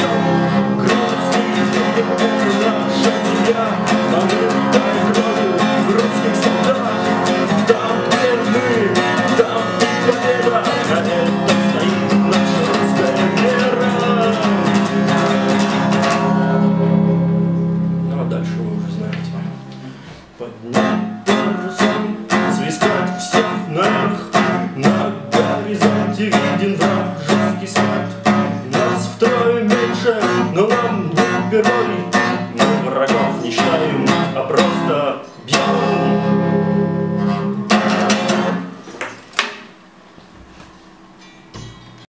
идем, Грозный едет, это наша земля, омытой кровью русских солдат. Там, где мы, там и победа, на этом стоит наша русская вера. Ну а дальше вы уже знаете. Поднять парусом, свистать всех наверх, на горизонте виден вражеский след. Нас втрое меньше, но нам не впервой.